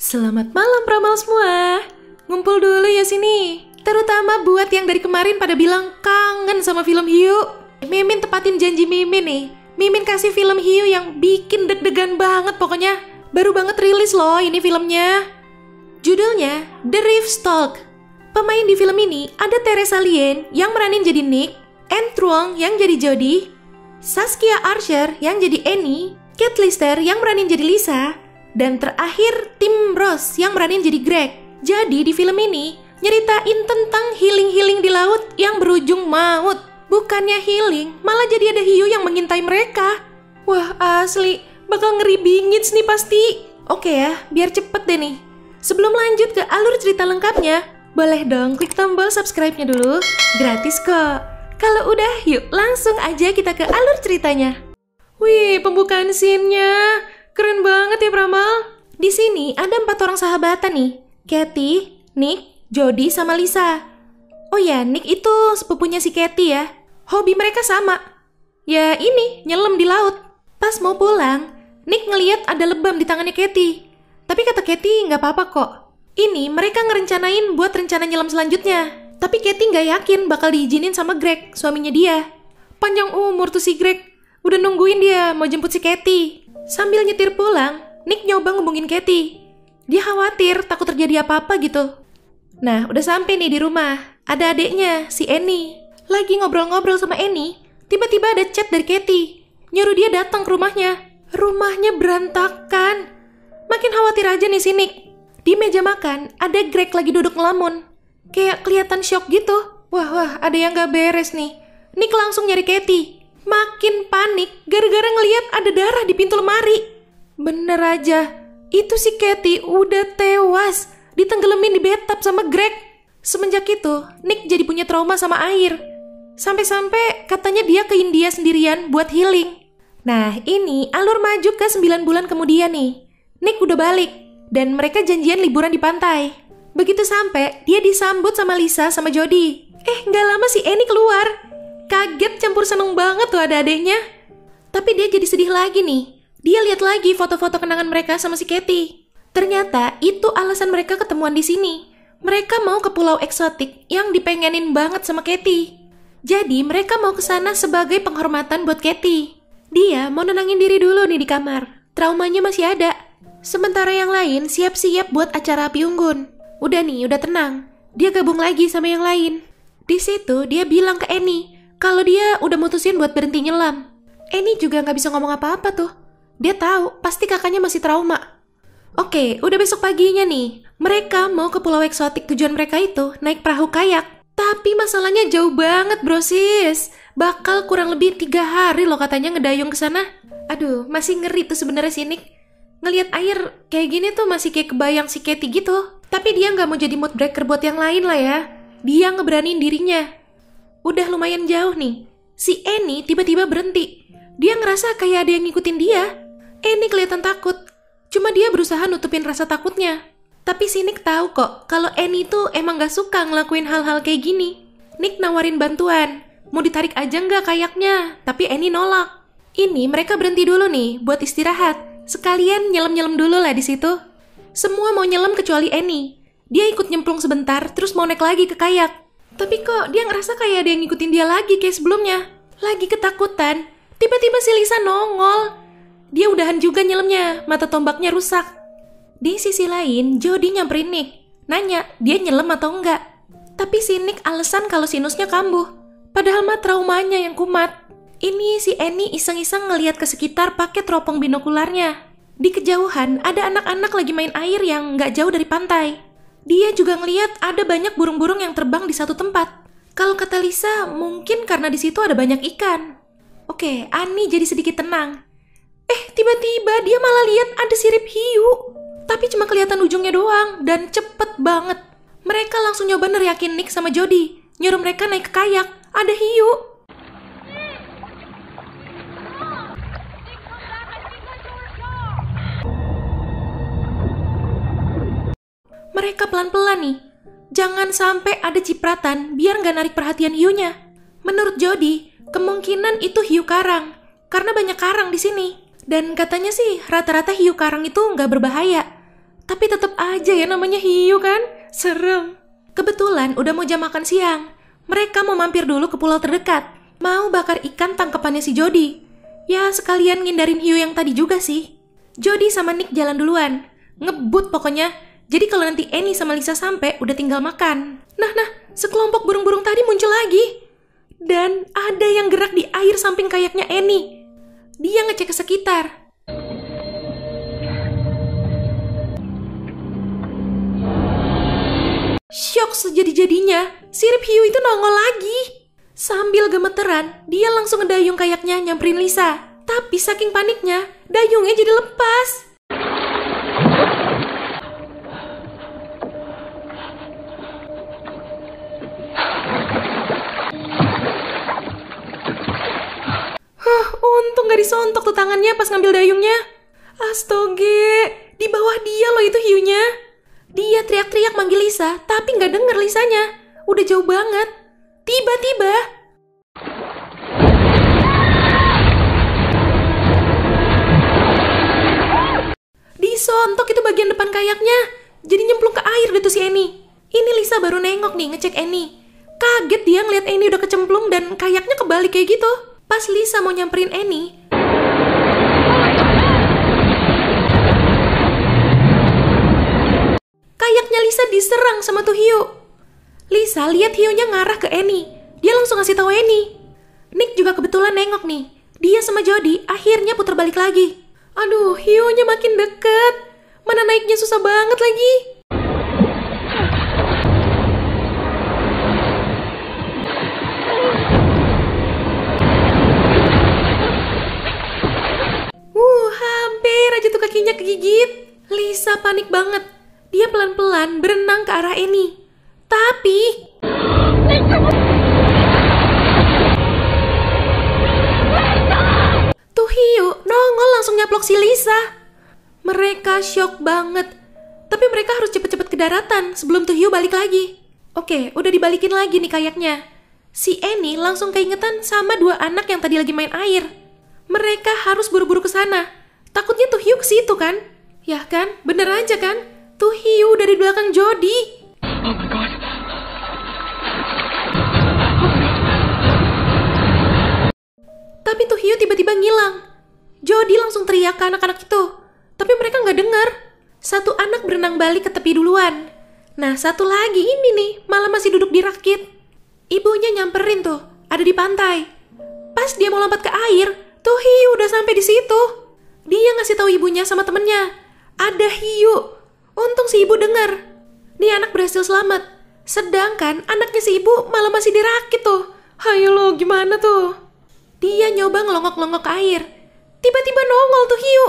Selamat malam Pramal semua. Ngumpul dulu ya sini. Terutama buat yang dari kemarin pada bilang kangen sama film Hiu. Mimin tepatin janji Mimin nih. Mimin kasih film Hiu yang bikin deg-degan banget pokoknya. Baru banget rilis loh ini filmnya. Judulnya The Riftstalk. Pemain di film ini ada Teresa Lien yang meranin jadi Nick, Anne Truong yang jadi Jodie, Saskia Archer yang jadi Annie, Kate Lister yang meranin jadi Lisa, dan terakhir Tim Ross yang meranin jadi Greg. Jadi di film ini nyeritain tentang healing-healing di laut yang berujung maut. Bukannya healing, malah jadi ada hiu yang mengintai mereka. Wah asli, bakal ngeri bingits nih pasti. Oke ya, biar cepet deh nih. Sebelum lanjut ke alur cerita lengkapnya, boleh dong klik tombol subscribe-nya dulu. Gratis kok. Kalau udah, yuk langsung aja kita ke alur ceritanya. Wih, pembukaan scene-nya keren banget ya Pramal. Di sini ada 4 orang sahabatan nih. Katie, Nick, Jodie, sama Lisa. Oh ya, Nick itu sepupunya si Katie ya. Hobi mereka sama. Ya ini, nyelam di laut. Pas mau pulang, Nick ngeliat ada lebam di tangannya Katie. Tapi kata Katie nggak apa-apa kok. Ini mereka ngerencanain buat rencana nyelam selanjutnya. Tapi Katie nggak yakin bakal diizinin sama Greg, suaminya dia. Panjang umur tuh si Greg. Udah nungguin dia mau jemput si Katie. Sambil nyetir pulang, Nick nyoba ngubungin Katie. Dia khawatir takut terjadi apa-apa gitu. Nah, udah sampai nih di rumah. Ada adeknya, si Annie. Lagi ngobrol-ngobrol sama Annie, tiba-tiba ada chat dari Katie. Nyuruh dia datang ke rumahnya. Rumahnya berantakan. Makin khawatir aja nih si Nick. Di meja makan, ada Greg lagi duduk ngelamun. Kayak kelihatan shock gitu. Wah, ada yang gak beres nih. Nick langsung nyari Katie. Makin panik gara-gara ngeliat ada darah di pintu lemari. Bener aja, itu si Katie udah tewas, ditenggelamin di bathtub sama Greg. Semenjak itu, Nick jadi punya trauma sama air. Sampai-sampai katanya dia ke India sendirian buat healing. Nah, ini alur maju ke 9 bulan kemudian nih. Nick udah balik, dan mereka janjian liburan di pantai. Begitu sampai, dia disambut sama Lisa sama Jodie. Gak lama si Annie keluar. Kaget campur seneng banget tuh ada adeknya. Tapi dia jadi sedih lagi nih. Dia lihat lagi foto-foto kenangan mereka sama si Katie. Ternyata itu alasan mereka ketemuan di sini. Mereka mau ke pulau eksotik yang dipengenin banget sama Katie. Jadi mereka mau ke sana sebagai penghormatan buat Katie. Dia mau nenangin diri dulu nih di kamar. Traumanya masih ada. Sementara yang lain siap-siap buat acara api unggun. Udah nih, udah tenang. Dia gabung lagi sama yang lain. Di situ dia bilang ke Annie kalau dia udah mutusin buat berhenti nyelam. Annie juga gak bisa ngomong apa-apa tuh. Dia tahu pasti kakaknya masih trauma. Oke, udah besok paginya nih. Mereka mau ke pulau eksotik. Tujuan mereka itu naik perahu kayak. Tapi masalahnya jauh banget bro sis. Bakal kurang lebih 3 hari loh katanya ngedayung ke sana. Aduh, masih ngeri tuh sebenarnya si Nick. Ngelihat air kayak gini tuh masih kayak kebayang si Katie gitu. Tapi dia gak mau jadi mood breaker buat yang lain lah ya. Dia ngeberanin dirinya. Udah lumayan jauh nih. Si Annie tiba-tiba berhenti. Dia ngerasa kayak ada yang ngikutin dia. Annie kelihatan takut. Cuma dia berusaha nutupin rasa takutnya. Tapi si Nick tahu kok kalau Annie tuh emang gak suka ngelakuin hal-hal kayak gini. Nick nawarin bantuan. Mau ditarik aja nggak kayaknya. Tapi Annie nolak. Ini mereka berhenti dulu nih buat istirahat. Sekalian nyelam-nyelam dulu lah di situ. Semua mau nyelam kecuali Annie. Dia ikut nyemplung sebentar terus mau naik lagi ke kayak. Tapi kok dia ngerasa kayak ada yang ngikutin dia lagi kayak sebelumnya. Lagi ketakutan, tiba-tiba si Lisa nongol. Dia udahan juga nyelamnya, mata tombaknya rusak. Di sisi lain, Jodie nyamperin Nick. Nanya, dia nyelam atau enggak. Tapi si Nick alasan kalau sinusnya kambuh. Padahal mah traumanya yang kumat. Ini si Annie iseng-iseng ngeliat ke sekitar pakai teropong binokularnya. Di kejauhan, ada anak-anak lagi main air yang nggak jauh dari pantai. Dia juga ngeliat ada banyak burung-burung yang terbang di satu tempat. Kalau kata Lisa, mungkin karena di situ ada banyak ikan. Oke, Annie jadi sedikit tenang. Tiba-tiba dia malah lihat ada sirip hiu. Tapi cuma kelihatan ujungnya doang dan cepet banget. Mereka langsung nyoba neriakin Nick sama Jodie. Nyuruh mereka naik ke kayak. Ada hiu. Mereka pelan-pelan nih. Jangan sampai ada cipratan biar nggak narik perhatian hiunya. Menurut Jodie, kemungkinan itu hiu karang. Karena banyak karang di sini. Dan katanya sih rata-rata hiu karang itu nggak berbahaya. Tapi tetap aja ya namanya hiu kan? Serem. Kebetulan udah mau jam makan siang. Mereka mau mampir dulu ke pulau terdekat. Mau bakar ikan tangkapannya si Jody. Ya sekalian ngindarin hiu yang tadi juga sih. Jody sama Nick jalan duluan. Ngebut pokoknya. Jadi kalau nanti Annie sama Lisa sampai udah tinggal makan. Nah, sekelompok burung-burung tadi muncul lagi. Dan ada yang gerak di air samping kayaknya Annie. Dia ngecek ke sekitar. Syok sejadi-jadinya, sirip hiu itu nongol lagi. Sambil gemeteran, dia langsung ngedayung kayaknya nyamperin Lisa. Tapi saking paniknya, dayungnya jadi lepas. Untung gak disontok tuh tangannya pas ngambil dayungnya. Astoge, di bawah dia loh itu hiunya. Dia teriak-teriak manggil Lisa, tapi gak denger Lisanya. Udah jauh banget. Tiba-tiba disontok itu bagian depan kayaknya. Jadi nyemplung ke air deh tuh si Annie. Ini Lisa baru nengok nih ngecek Annie. Kaget dia ngeliat Annie udah kecemplung dan kayaknya kebalik kayak gitu. Pas Lisa mau nyamperin Annie, kayaknya Lisa diserang sama tuh hiu. Lisa lihat hiunya ngarah ke Annie. Dia langsung ngasih tahu Annie. Nick juga kebetulan nengok nih. Dia sama Jody akhirnya putar balik lagi. Aduh, hiunya makin deket. Mana naiknya susah banget lagi. Hampir aja tuh kakinya kegigit. Lisa panik banget. Dia pelan-pelan berenang ke arah Annie. Tapi tuh hiu nongol langsung nyaplok si Lisa. Mereka syok banget. Tapi mereka harus cepet-cepet ke daratan sebelum tuh hiu balik lagi. Oke, udah dibalikin lagi nih kayaknya. Si Annie langsung keingetan sama dua anak yang tadi lagi main air. Mereka harus buru-buru ke sana. Takutnya tuh hiu ke situ kan? Ya kan? Bener aja kan? Tuh hiu dari belakang Jody. Oh my god. Tapi tuh hiu tiba-tiba ngilang. Jody langsung teriak ke anak-anak itu. Tapi mereka nggak dengar. Satu anak berenang balik ke tepi duluan. Nah, satu lagi ini nih, malah masih duduk di rakit. Ibunya nyamperin tuh, ada di pantai. Pas dia mau lompat ke air, tuh hiu udah sampai di situ. Dia ngasih tahu ibunya sama temennya, ada hiu. Untung si ibu dengar. Nih anak berhasil selamat. Sedangkan anaknya si ibu malah masih dirakit tuh. Hayo lo, gimana tuh? Dia nyoba ngelongok-longok ke air. Tiba-tiba nongol tuh hiu.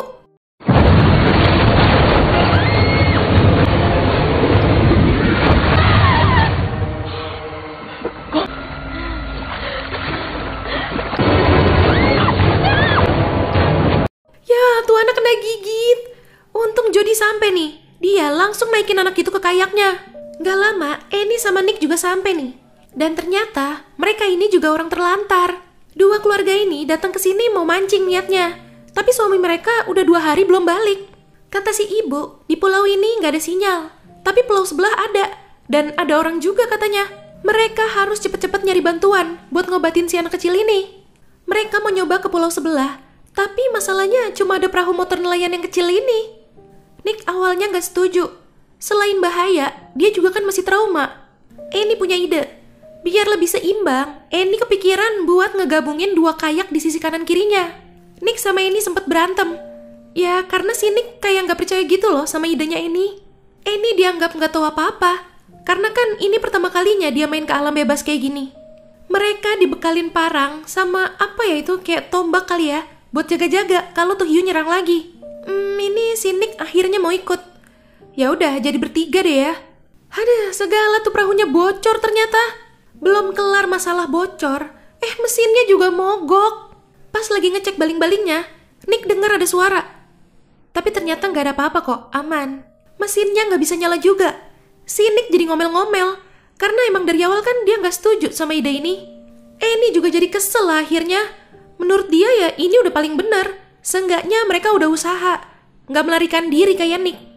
Ya, tuh anak kena gigit. Untung Jody sampai nih. Dia langsung naikin anak itu ke kayaknya. Gak lama, Annie sama Nick juga sampai nih. Dan ternyata mereka ini juga orang terlantar. Dua keluarga ini datang ke sini mau mancing niatnya. Tapi suami mereka udah 2 hari belum balik. Kata si ibu, di pulau ini gak ada sinyal. Tapi pulau sebelah ada. Dan ada orang juga katanya. Mereka harus cepet-cepet nyari bantuan buat ngobatin si anak kecil ini. Mereka mau nyoba ke pulau sebelah. Tapi masalahnya cuma ada perahu motor nelayan yang kecil ini. Nick awalnya gak setuju. Selain bahaya, dia juga kan masih trauma. Annie punya ide. Biar lebih seimbang, Annie kepikiran buat ngegabungin 2 kayak di sisi kanan kirinya. Nick sama Annie sempet berantem. Ya karena si Nick kayak gak percaya gitu loh sama idenya Annie. Annie dianggap gak tahu apa-apa. Karena kan ini pertama kalinya dia main ke alam bebas kayak gini. Mereka dibekalin parang sama apa ya itu, kayak tombak kali ya, buat jaga-jaga kalau tuh hiu nyerang lagi. Ini si Nick akhirnya mau ikut. Ya udah, jadi bertiga deh ya. Aduh, segala tuh perahunya bocor ternyata. Belum kelar masalah bocor, mesinnya juga mogok. Pas lagi ngecek baling-balingnya, Nick dengar ada suara. Tapi ternyata nggak ada apa-apa kok, aman. Mesinnya nggak bisa nyala juga. Si Nick jadi ngomel-ngomel, karena emang dari awal kan dia nggak setuju sama ide ini. Annie juga jadi kesel lah akhirnya. Menurut dia ya ini udah paling benar. Seenggaknya mereka udah usaha, nggak melarikan diri kayak Nick.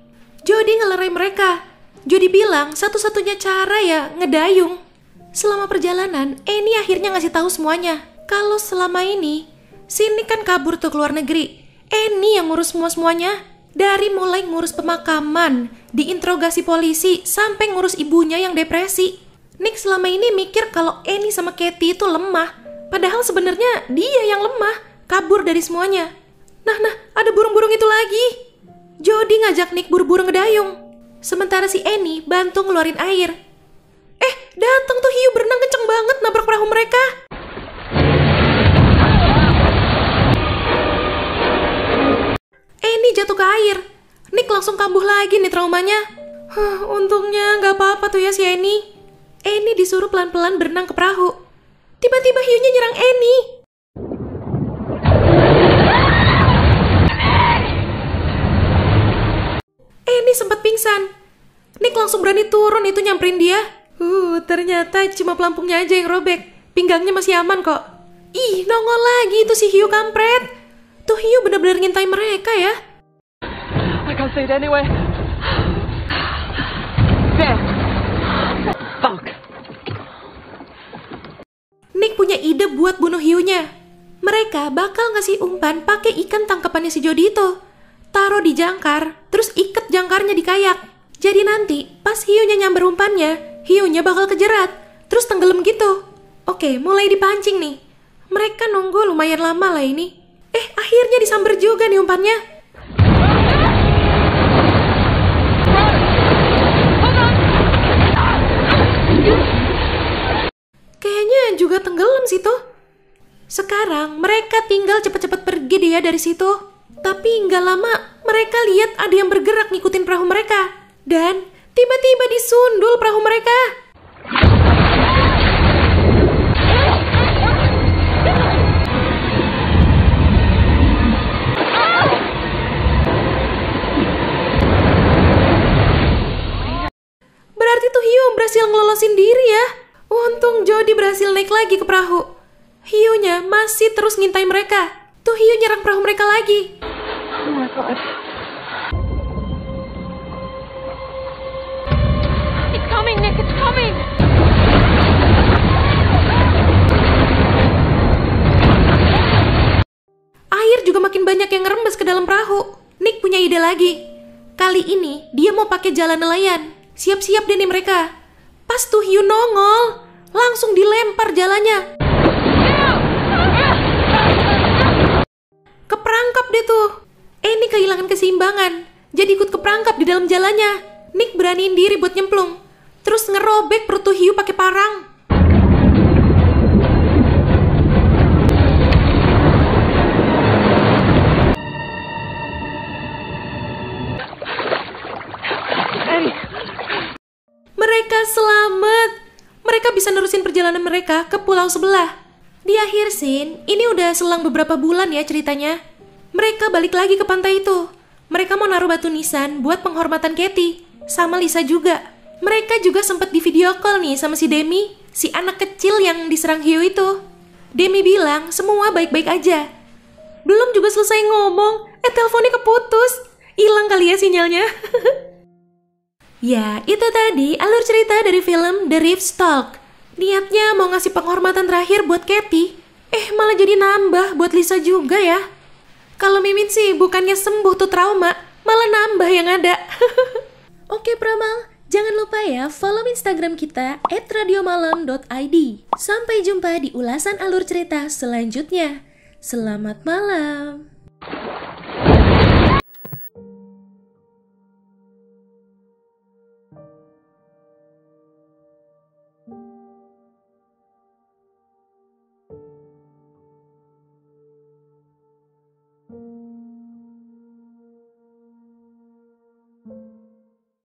Jody ngelerai mereka. Jody bilang satu-satunya cara ya ngedayung. Selama perjalanan, Annie akhirnya ngasih tahu semuanya. Kalau selama ini, si Nick kan kabur tuh ke luar negeri. Annie yang ngurus semuanya. Dari mulai ngurus pemakaman, diinterogasi polisi, sampai ngurus ibunya yang depresi. Nick selama ini mikir kalau Annie sama Katie itu lemah. Padahal sebenarnya dia yang lemah, kabur dari semuanya. Nah, ada burung-burung itu lagi. Jody ngajak Nick buru-buru ngedayung. Sementara si Annie bantu ngeluarin air. Datang tuh hiu berenang kenceng banget nabrak perahu mereka. Annie jatuh ke air. Nick langsung kambuh lagi nih traumanya. Untungnya gak apa-apa tuh ya si Annie. Annie disuruh pelan-pelan berenang ke perahu. Tiba-tiba hiunya nyerang Annie. Annie sempat pingsan. Nick langsung berani turun itu nyamperin dia. Ternyata cuma pelampungnya aja yang robek. Pinggangnya masih aman kok. Ih, nongol lagi itu si hiu kampret. Tuh hiu benar-benar ngintai mereka ya. I can't see it anywhere. There. Fuck. Nick punya ide buat bunuh hiunya. Mereka bakal ngasih umpan pakai ikan tangkapannya si Jody itu. Taruh di jangkar, terus ikat jangkarnya di kayak. Jadi nanti pas hiunya nyamber umpannya, hiunya bakal kejerat, terus tenggelam gitu. Oke, mulai dipancing nih. Mereka nunggu lumayan lama lah ini. Akhirnya disamber juga nih umpannya. Kayaknya juga tenggelam situ. Sekarang mereka tinggal cepet-cepet pergi dia dari situ. Tapi nggak lama mereka lihat ada yang bergerak ngikutin perahu mereka. Dan tiba-tiba disundul perahu mereka. Berarti tuh hiu berhasil ngelolosin diri ya. Untung Jody berhasil naik lagi ke perahu. Hiunya masih terus ngintai mereka. Tuh hiu nyerang perahu mereka lagi. Oh my God. It's coming, Nick, it's coming. Air juga makin banyak yang ngerembes ke dalam perahu. Nick punya ide lagi. Kali ini dia mau pakai jalan nelayan. Siap-siap deh nih mereka. Pas tuh hiu nongol, langsung dilempar jalannya. Keperangkap deh tuh. Annie kehilangan keseimbangan, jadi ikut keperangkap di dalam jalannya. Nick beraniin diri buat nyemplung, terus ngerobek perut tuh hiu pakai parang. Mereka selamat. Mereka bisa nerusin perjalanan mereka ke pulau sebelah. Di akhir scene, ini udah selang beberapa bulan ya ceritanya. Mereka balik lagi ke pantai itu. Mereka mau naruh batu nisan buat penghormatan Katie, sama Lisa juga. Mereka juga sempat di video call nih sama si Demi, si anak kecil yang diserang hiu itu. Demi bilang semua baik-baik aja. Belum juga selesai ngomong, teleponnya keputus. Hilang kali ya sinyalnya. Ya, itu tadi alur cerita dari film The Reef Stalk. Niatnya mau ngasih penghormatan terakhir buat Katie, malah jadi nambah buat Lisa juga ya. Kalau Mimin sih bukannya sembuh tuh trauma, malah nambah yang ada. Oke Pramal, jangan lupa ya follow Instagram kita @radiomalam.id. Sampai jumpa di ulasan alur cerita selanjutnya. Selamat malam.